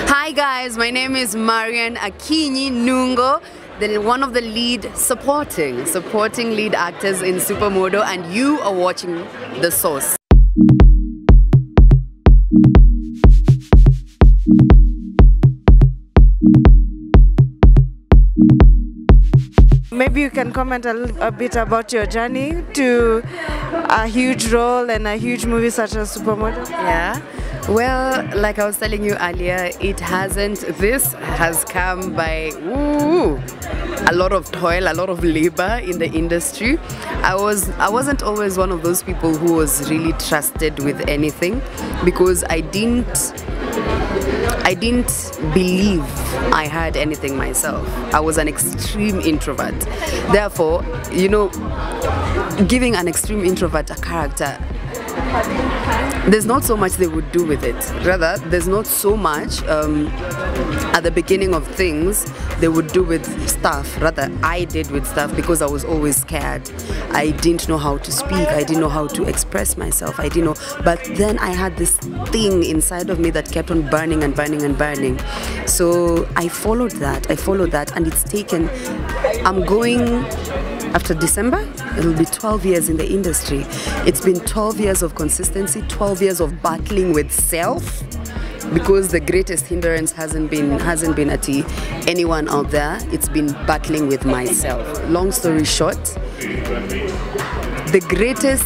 Hi guys, my name is Marianne Nungo, one of the supporting lead actors in Supa Modo, and you are watching The Source. Maybe you can comment a bit about your journey to a huge role and a huge movie such as Supa Modo. Yeah. Well, like I was telling you earlier, this has come by a lot of toil, a lot of labor in the industry. I wasn't always one of those people who was really trusted with anything, because I didn't believe I had anything myself. I was an extreme introvert. Therefore, you know, giving an extreme introvert a character, there's not so much they would do with it. Rather, there's not so much at the beginning of things they would do with stuff. Rather, I did with stuff, because I was always scared. I didn't know how to speak. I didn't know how to express myself. I didn't know. But then I had this thing inside of me that kept on burning and burning and burning. So I followed that, and it's taken, I'm going, after December, it'll be 12 years in the industry. It's been 12 years of consistency, 12 years of battling with self, because the greatest hindrance hasn't been at anyone out there. It's been battling with myself. Long story short, the greatest,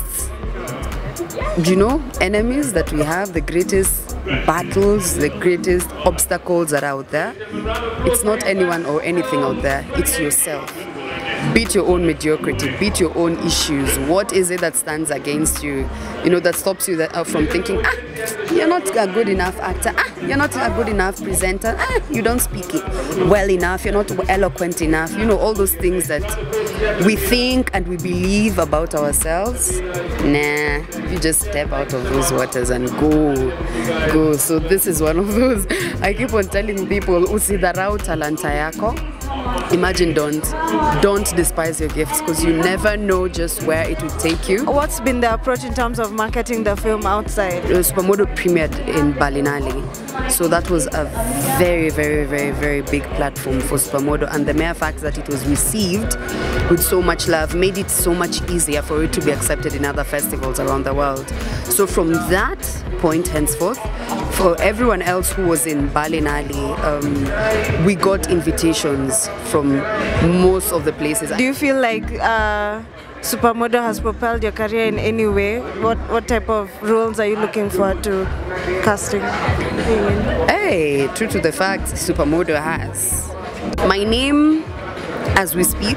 enemies that we have, the greatest battles, the greatest obstacles that are out there, it's not anyone or anything out there, it's yourself. Beat your own mediocrity, beat your own issues. What is it that stands against you, that stops you from thinking, you're not a good enough actor, you're not a good enough presenter, you don't speak it well enough, you're not eloquent enough, all those things that we think and we believe about ourselves. Nah, you just step out of those waters and go. So this is one of those. I keep on telling people, usidharau talanta yako. Imagine, don't despise your gifts, because you never know just where it will take you. What's been the approach in terms of marketing the film outside? Supa Modo premiered in Balinali, so that was a very, very, very, very big platform for Supa Modo, and the mere fact that it was received with so much love made it so much easier for it to be accepted in other festivals around the world. So from that point henceforth, for everyone else who was in Balinali, we got invitations from most of the places. Do you feel like Supa Modo has propelled your career in any way? What type of roles are you looking forward to casting? Hey, true to the fact, Supa Modo has. My name, as we speak,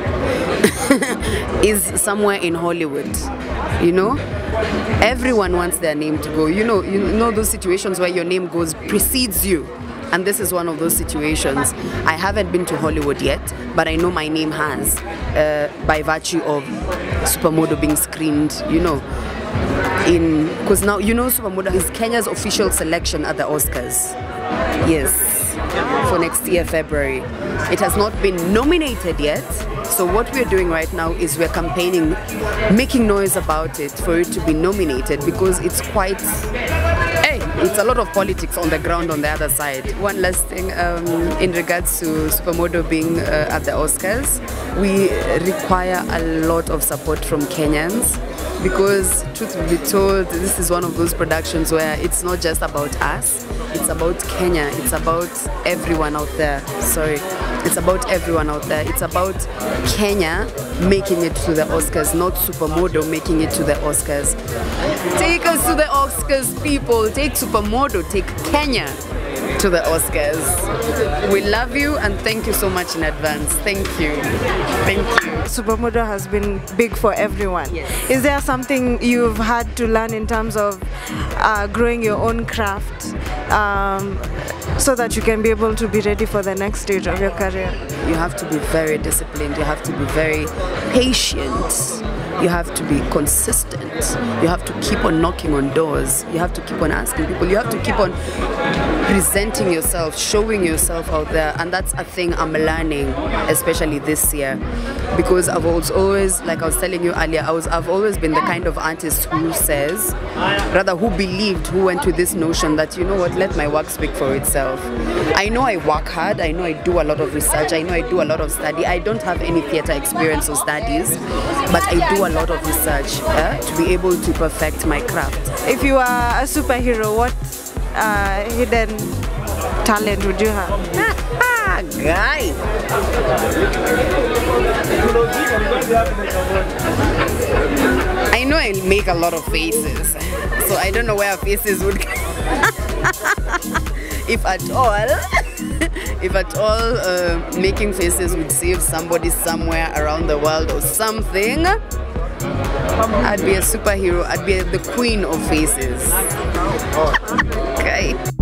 is somewhere in Hollywood. Everyone wants their name to go. You know those situations where your name precedes you. And this is one of those situations. I haven't been to Hollywood yet, but I know my name has, by virtue of Supa Modo being screened, because now, Supa Modo is Kenya's official selection at the Oscars. Yes, for next year, February. It has not been nominated yet. So what we're doing right now is we're campaigning, making noise about it for it to be nominated, because it's quite, it's a lot of politics on the ground on the other side. One last thing, in regards to Supa Modo being at the Oscars, we require a lot of support from Kenyans, because truth be told, this is one of those productions where it's not just about us, it's about Kenya, it's about everyone out there. It's about everyone out there. It's about Kenya making it to the Oscars, not Supa Modo making it to the Oscars. Take us to the Oscars, people. Take Supa Modo, take Kenya to the Oscars. We love you, and thank you so much in advance. Thank you. Thank you. Supa Modo has been big for everyone. Yes. Is there something you've had to learn in terms of growing your own craft, so that you can be able to be ready for the next stage of your career? You have to be very disciplined. You have to be very patient. You have to be consistent. You have to keep on knocking on doors. You have to keep on asking people. You have to keep on presenting yourself, showing yourself out there. And that's a thing I'm learning, especially this year. Because I've always, like I was telling you earlier, I've always been the kind of artist who says, rather who believed, who went to this notion that, you know what, let my work speak for itself. I know I work hard, I know I do a lot of research, I know I do a lot of study. I don't have any theatre experience or studies, but I do a lot of research to be able to perfect my craft. If you are a superhero, what hidden talent would you have? Guy! I know I make a lot of faces, so I don't know where faces would if at all, making faces would save somebody somewhere around the world or something. I'd be a superhero. I'd be the queen of faces. Okay.